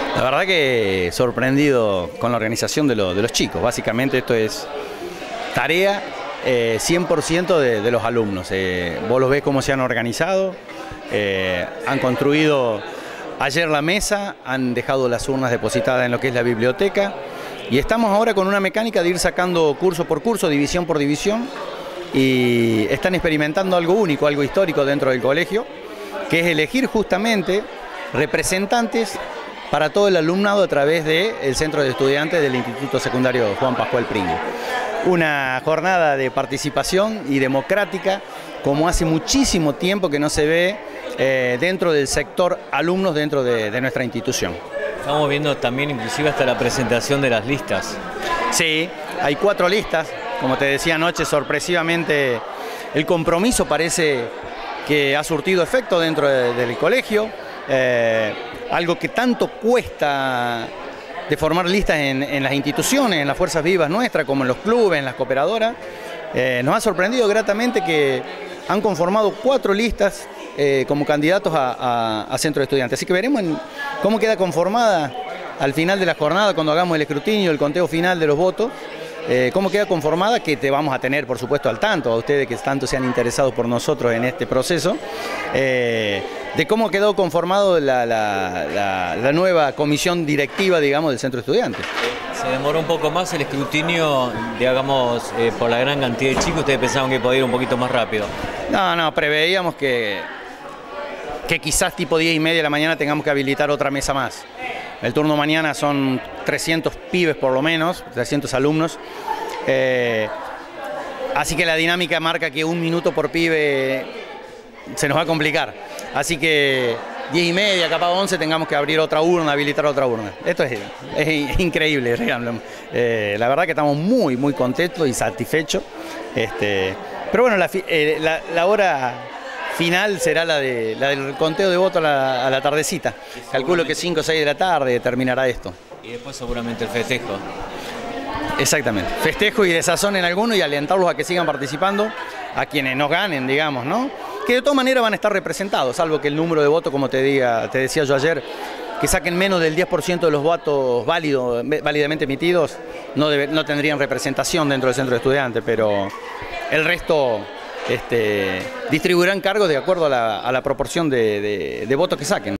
La verdad que sorprendido con la organización de los chicos. Básicamente esto es tarea 100% de los alumnos. Vos los ves cómo se han organizado, han construido ayer la mesa, han dejado las urnas depositadas en lo que es la biblioteca y estamos ahora con una mecánica de ir sacando curso por curso, división por división, y están experimentando algo único, algo histórico dentro del colegio, que es elegir justamente representantes para todo el alumnado a través del Centro de Estudiantes del Instituto Secundario Juan Pascual Pringles. Una jornada de participación y democrática como hace muchísimo tiempo que no se ve dentro del sector alumnos dentro de nuestra institución. Estamos viendo también inclusive hasta la presentación de las listas. Sí, hay 4 listas, como te decía anoche, sorpresivamente el compromiso parece que ha surtido efecto dentro del colegio. Algo que tanto cuesta de formar listas en las instituciones, en las fuerzas vivas nuestras, como en los clubes, en las cooperadoras. Nos ha sorprendido gratamente que han conformado 4 listas como candidatos a centro de estudiantes. Así que veremos cómo queda conformada al final de la jornada, cuando hagamos el escrutinio, el conteo final de los votos, cómo queda conformada, que te vamos a tener, por supuesto, al tanto, a ustedes que tanto se han interesado por nosotros en este proceso, de cómo quedó conformado la nueva comisión directiva, digamos, del centro de estudiantes. Se demoró un poco más el escrutinio, digamos, por la gran cantidad de chicos. ¿Ustedes pensaban que podía ir un poquito más rápido? No, preveíamos que quizás tipo 10:30 de la mañana tengamos que habilitar otra mesa más. El turno mañana son 300 pibes por lo menos, 300 alumnos. Así que la dinámica marca que 1 minuto por pibe se nos va a complicar. Así que 10:30, capaz 11, tengamos que abrir otra urna, habilitar otra urna. Esto es increíble, la verdad que estamos muy contentos y satisfechos. Pero bueno, la hora final será la del conteo de votos a la tardecita. Calculo que 5 o 6 de la tarde terminará esto. Y después seguramente el festejo. Exactamente, festejo y desazón en alguno y alentarlos a que sigan participando, a quienes nos ganen, digamos, ¿no? Que de todas maneras van a estar representados, salvo que el número de votos, como te decía yo ayer, que saquen menos del 10% de los votos válidamente emitidos, no tendrían representación dentro del centro de estudiantes, pero el resto distribuirán cargos de acuerdo a la proporción de votos que saquen.